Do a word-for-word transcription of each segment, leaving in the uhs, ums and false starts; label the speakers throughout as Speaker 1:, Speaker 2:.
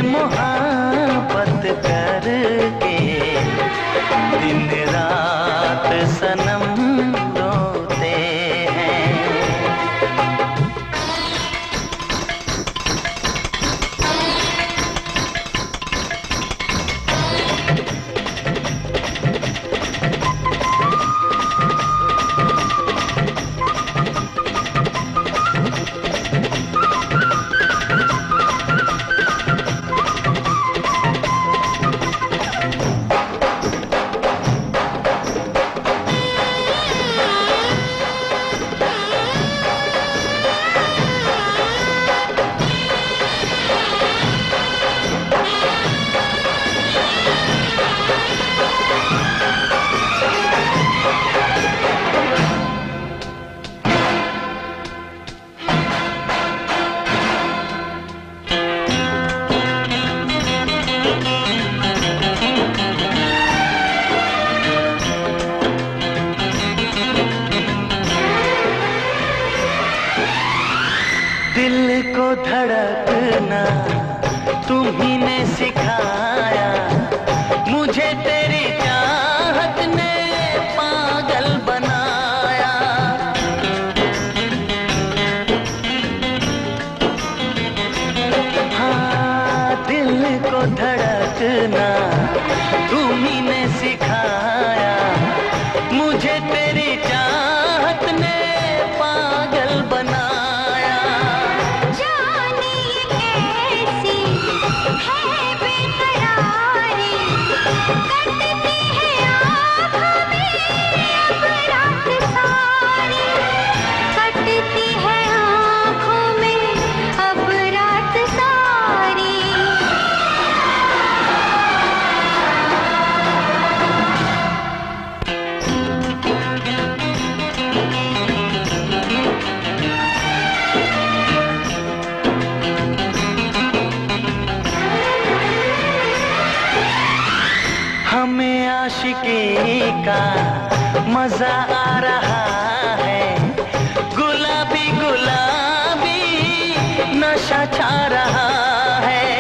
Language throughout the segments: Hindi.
Speaker 1: मोहब्बत करके दिन रात सनम रोते हैं। दिल को धड़कना तुम्ही ने सिखाया, मुझे तेरी चाहत ने पागल बनाया। हाँ, दिल को धड़कना तुम्ही ने सिखाया, मुझे तेरी चाहत ने पागल बनाया। हमें आशिकी का मजा आ रहा है, गुलाबी गुलाबी नशा छा रहा है।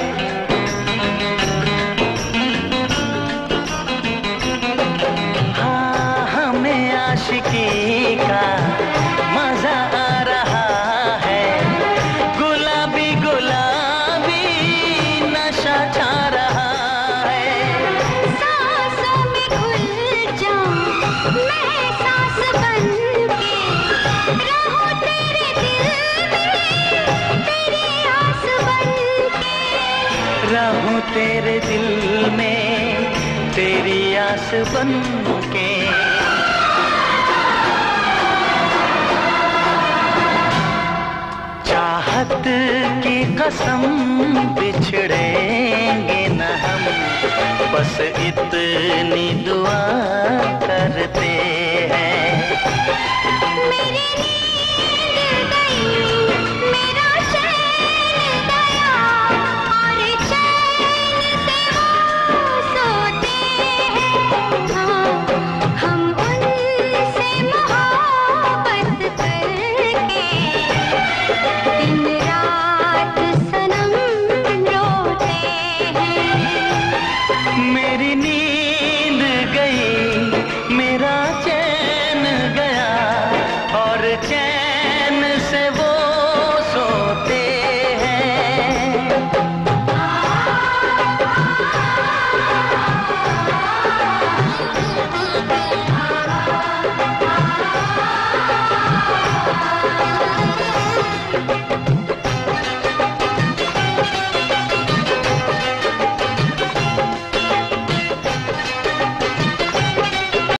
Speaker 1: हाँ, हमें आशिकी का मजा आ रहा है, गुलाबी गुलाबी नशा छा रहा है। रहूं तेरे दिल में तेरी आस बन के। चाहत की कसम बिछड़ेंगे न हम, बस इतनी दुआ करते